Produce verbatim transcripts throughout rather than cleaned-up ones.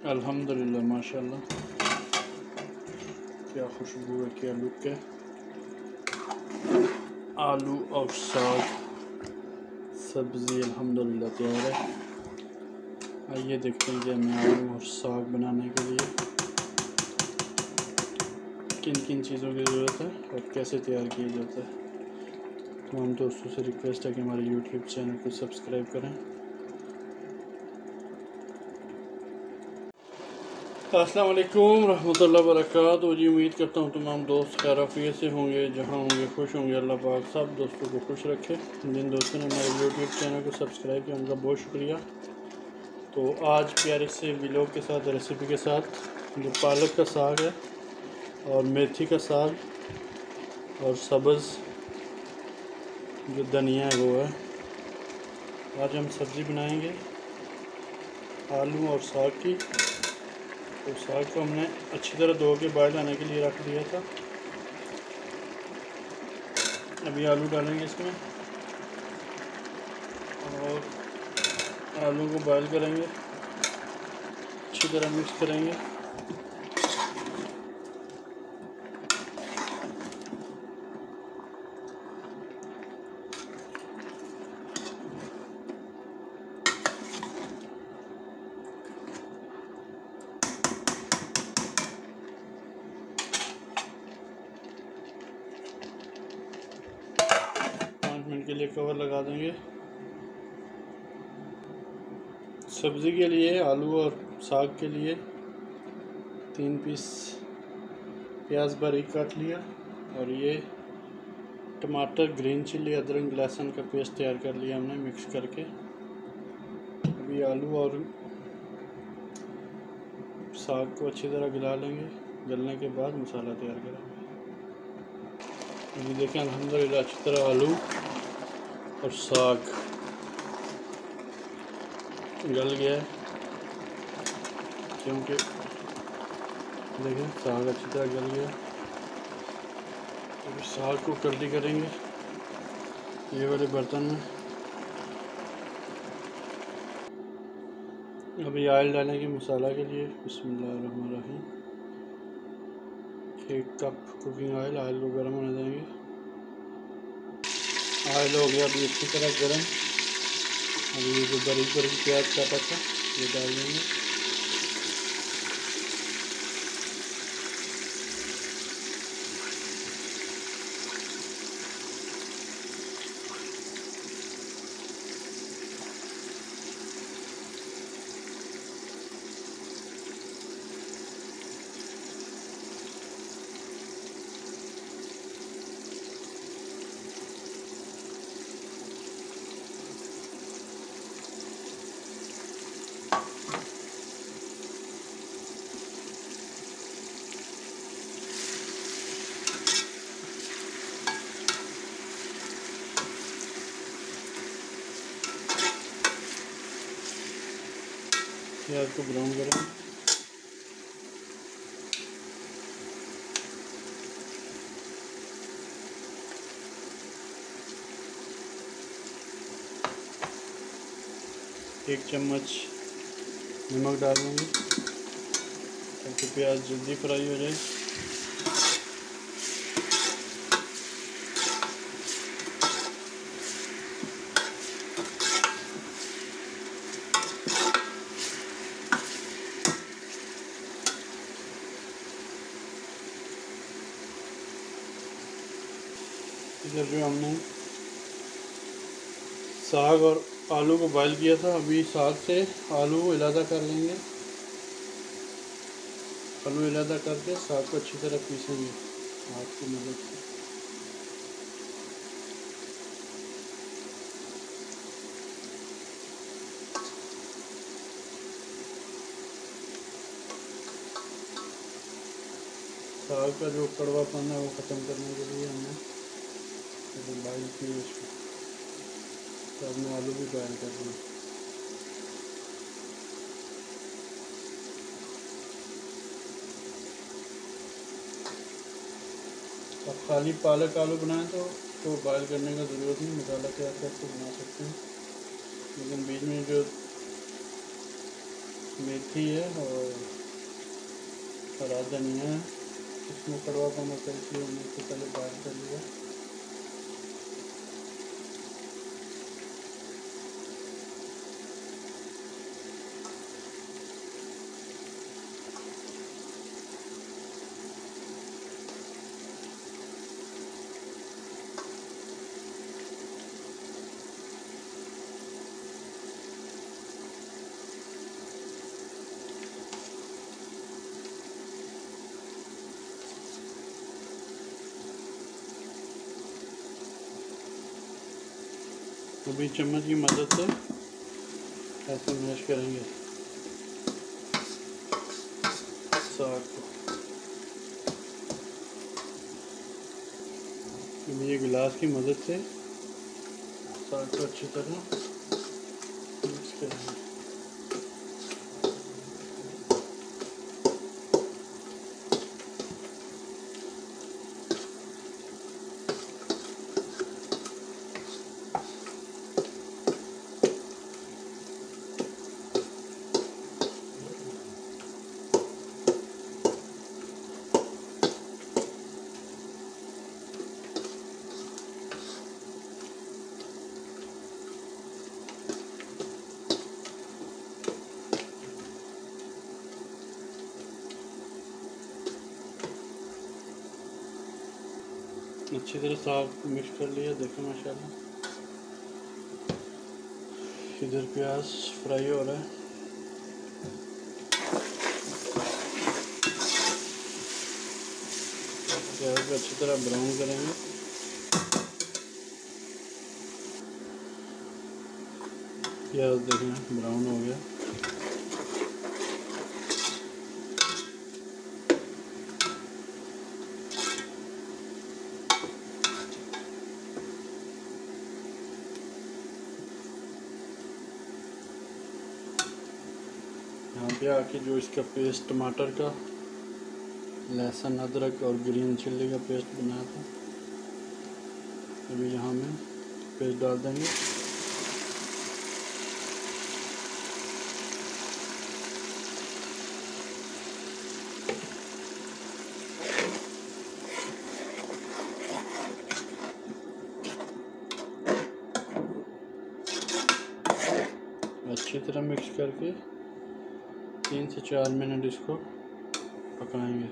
अल्हम्दुलिल्लाह माशाल्लाह, क्या खुशबू है, क्या लुक है। आलू और साग सब्ज़ी अल्हम्दुलिल्लाह तैयार है। आइए देखते हैं कि हमें आलू और साग बनाने के लिए किन किन चीज़ों की ज़रूरत है और कैसे तैयार किया जाता है। तमाम दोस्तों से रिक्वेस्ट है कि हमारे यूट्यूब चैनल को सब्सक्राइब करें। अस्सलाम वालेकुम रहमतुल्लाह वबरकातुहू। जी उम्मीद करता हूँ तमाम दोस्त खैरियत से होंगे, जहाँ होंगे खुश होंगे। अल्लाह पाक सब दोस्तों को खुश रखे। जिन दोस्तों ने हमारे यूट्यूब चैनल को सब्सक्राइब किया उनका बहुत शुक्रिया। तो आज प्यारे से व्लॉग के साथ, रेसिपी के साथ, जो पालक का साग है और मेथी का साग और सब्ज़ जो धनिया है वो है। आज हम सब्ज़ी बनाएंगे आलू और साग की। तो साग को हमने अच्छी तरह धो के बॉयल आने के लिए रख दिया था। अभी आलू डालेंगे इसमें और आलू को बॉयल करेंगे, अच्छी तरह मिक्स करेंगे। पाँच मिनट के लिए कवर लगा देंगे। सब्ज़ी के लिए, आलू और साग के लिए तीन पीस प्याज बारीक काट लिया और ये टमाटर, ग्रीन चिल्ली, अदरक, लहसुन का पेस्ट तैयार कर लिया हमने मिक्स करके। अभी आलू और साग को अच्छी तरह गला लेंगे। गलने के बाद मसाला तैयार करेंगे। अभी देखें अल्हम्दुलिल्लाह अच्छी तरह आलू और साग गल गया है, क्योंकि देखें साग अच्छी तरह गल गया। अभी साग को कड़ी करेंगे ये वाले बर्तन में। अभी ऑयल डालेंगे मसाला के लिए। बिस्मिल्लाहिर्रहमानिर्रहीम। एक कप कुकिंग ऑयल, ऑयल को गर्म होने देंगे। ऑयल हो गया अभी अच्छी तरह गर्म। अभी ये जो बारीक बारीक प्याज काटा था ये डाल देंगे। प्याज को ब्राउन करें। एक चम्मच नमक डाल देंगे ताकि प्याज जल्दी फ्राई हो जाए। इधर जो हमने साग और आलू को बॉयल किया था, अभी साग से आलू को इलादा कर लेंगे। आलू इलादा करके साग को अच्छी तरह पीसेंगे हाथ की मदद से। साग का जो कड़वापन है वो ख़त्म करने के लिए हमने बॉयल किए इसको। तो हमने आलू भी बॉयल कर दिए। अब खाली पालक आलू बनाएं तो तो बॉयल करने का ज़रूरत नहीं, मसाला तैयार करके बना सकते हैं। लेकिन बीच में जो मेथी है और हरा धनिया है। इसमें कड़वा पाना करके हमने इसको पहले बाहर कर लिया। अभी चम्मच की मदद से ऐसे मैश करेंगे साग को। अभी ये गिलास की मदद से साग को अच्छी तरह मिक्स करेंगे। अच्छी तरह साग मिक्स कर लिया। देखो माशाल्लाह इधर प्याज फ्राई हो रहा है। प्याज को अच्छी तरह ब्राउन करेंगे। प्याज देखें ब्राउन हो गया। यहाँ पे आके जो इसका पेस्ट टमाटर का, लहसुन, अदरक और ग्रीन चिल्ली का पेस्ट बनाया था, अभी यहाँ में पेस्ट डाल देंगे। अच्छी तरह मिक्स करके तीन से चार मिनट इसको पकाएंगे।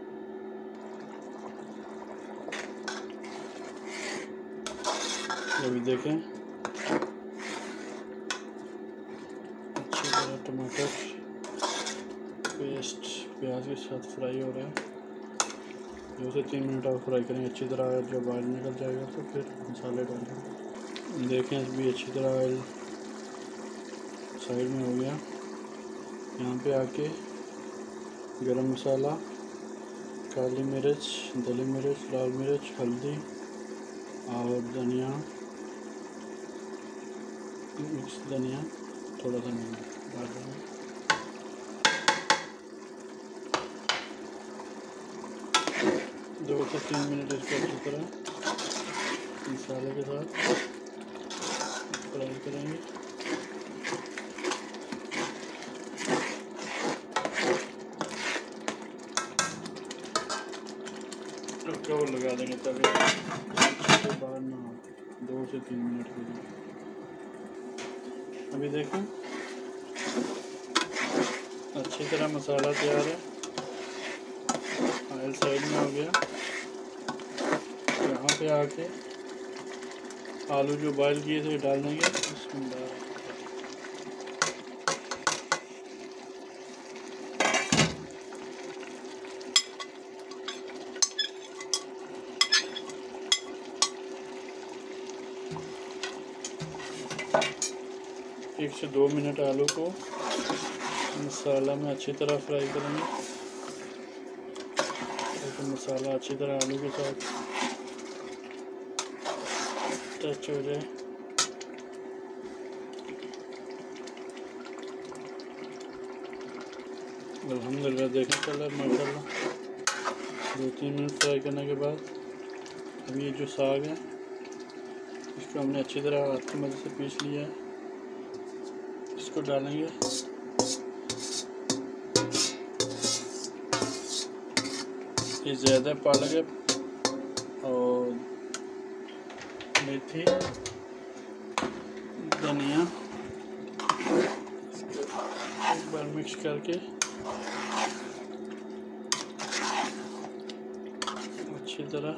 अभी देखें अच्छी तरह टमाटर पेस्ट प्याज के साथ फ्राई हो रहा है। दो से तीन मिनट और फ्राई करेंगे अच्छी तरह। जब ऑयल निकल जाएगा तो फिर मसाले डालेंगे। देखें अभी अच्छी तरह ऑयल साइड में हो गया। यहाँ पे आके गरम मसाला, काली मिर्च, दली मिर्च, लाल मिर्च, हल्दी और धनिया, मिक्स धनिया, थोड़ा सा नमक डाल देंगे। दो से तीन मिनट इसको अच्छी तरह मसाले के साथ फ्राई करेंगे। कवर लगा देंगे तभी उसके बाद ना दो से तीन मिनट के लिए। अभी देखें अच्छी तरह मसाला तैयार है। ऑयल साइड में हो गया। यहाँ पे आके आलू जो बॉयल किए थे डाल देंगे। इसमें डाल एक से दो मिनट आलू को मसाला में अच्छी तरह फ्राई करेंगे ताकि मसाला अच्छी तरह आलू के साथ टच हो जाए। अल्हम्दुलिल्लाह देखें कलर माशाल्लाह। दो तीन मिनट फ्राई करने के बाद अभी ये जो साग है इसको हमने अच्छी तरह हाथ की मदद से पीस लिया है। इसको डालेंगे ये ज़्यादा पालक है और मेथी, धनिया, एक बार मिक्स करके अच्छी तरह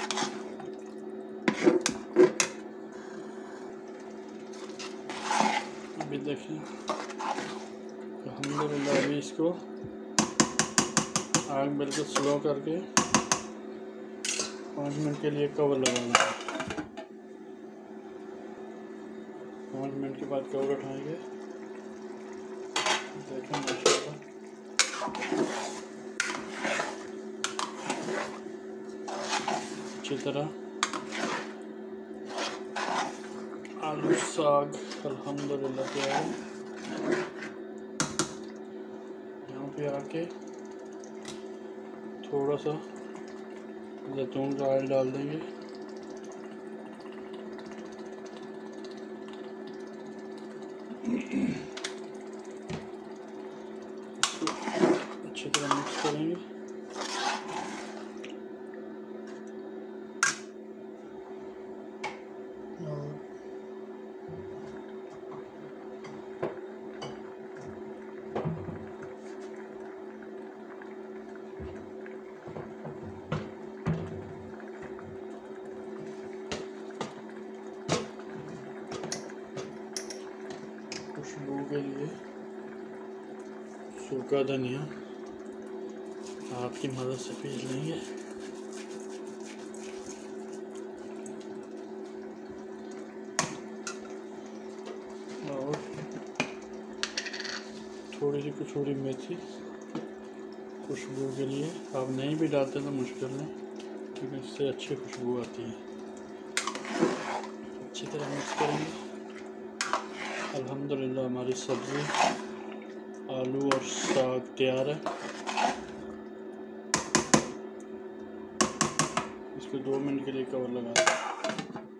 अभी देखिए अल्हम्दुलिल्लाह। अभी इसको आग बिल्कुल स्लो करके पाँच मिनट के लिए कवर लगाना है। पाँच मिनट के बाद कवर उठाएंगे, देखें माशाल्लाह अच्छी तरह आलू साग अल्हम्दुलिल्लाह तैयार है। यहाँ पे आके थोड़ा सा जैतून का ऑयल डाल देंगे। अच्छी तरह मिक्स करेंगे। और खुशबू के लिए सूखा धनिया आपकी मदद से पीस लेंगे। और थोड़ी सी कसूरी मेथी खुशबू के लिए, आप नहीं भी डालते तो मुश्किल नहीं, क्योंकि इससे अच्छी खुशबू आती है। अच्छी तरह मिक्स करेंगे। अल्हम्दुलिल्लाह हमारी सब्ज़ी आलू और साग तैयार है। इसको दो मिनट के लिए कवर लगा दें।